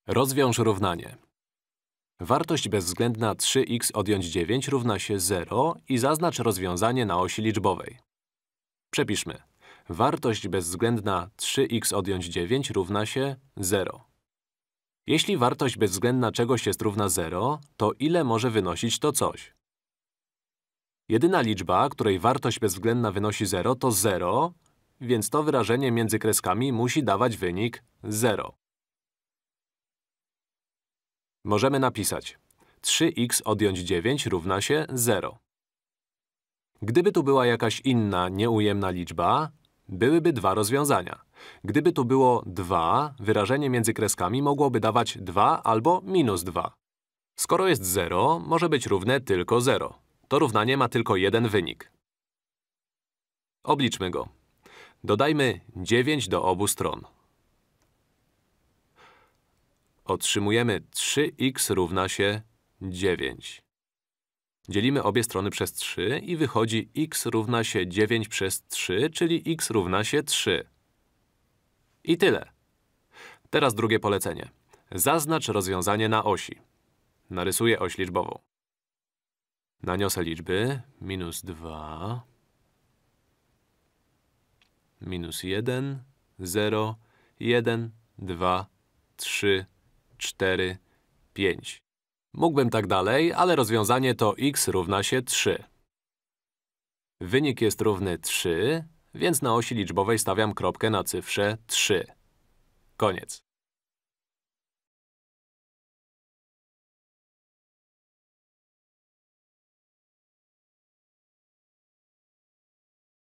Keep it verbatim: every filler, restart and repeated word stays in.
Rozwiąż równanie. Wartość bezwzględna trzy x odjąć dziewięć równa się zero i zaznacz rozwiązanie na osi liczbowej. Przepiszmy. Wartość bezwzględna trzy x odjąć dziewięć równa się zero. Jeśli wartość bezwzględna czegoś jest równa zero, to ile może wynosić to coś? Jedyna liczba, której wartość bezwzględna wynosi zero, to zero, więc to wyrażenie między kreskami musi dawać wynik zero. Możemy napisać trzy x odjąć dziewięć równa się zero. Gdyby tu była jakaś inna, nieujemna liczba, byłyby dwa rozwiązania. Gdyby tu było dwa, wyrażenie między kreskami mogłoby dawać dwa albo minus dwa. Skoro jest zero, może być równe tylko zero. To równanie ma tylko jeden wynik. Obliczmy go. Dodajmy dziewięć do obu stron. Otrzymujemy trzy x równa się dziewięć. Dzielimy obie strony przez trzy i wychodzi x równa się dziewięć przez trzy, czyli x równa się trzy. I tyle. Teraz drugie polecenie. Zaznacz rozwiązanie na osi. Narysuję oś liczbową. Naniosę liczby minus dwa, minus jeden, zero, jeden, dwa, trzy, cztery, pięć. Mógłbym tak dalej, ale rozwiązanie to x równa się trzy. Wynik jest równy trzy, więc na osi liczbowej stawiam kropkę na cyfrze trzy. Koniec.